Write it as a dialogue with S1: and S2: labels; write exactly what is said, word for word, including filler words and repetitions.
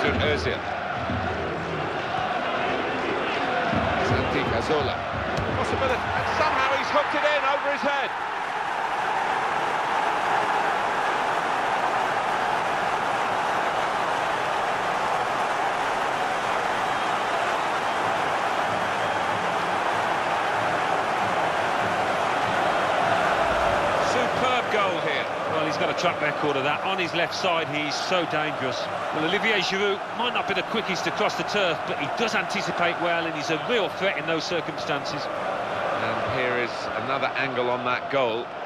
S1: Mesut Ozil. Santi Cazorla.
S2: Possibility, and somehow he's hooked it in over his head. Superb goal here.
S3: Well, he's got a track record of that. On his left side, he's so dangerous. Well, Olivier Giroud might not be the quickest across the turf, but he does anticipate well, and he's a real threat in those circumstances.
S1: And here is another angle on that goal.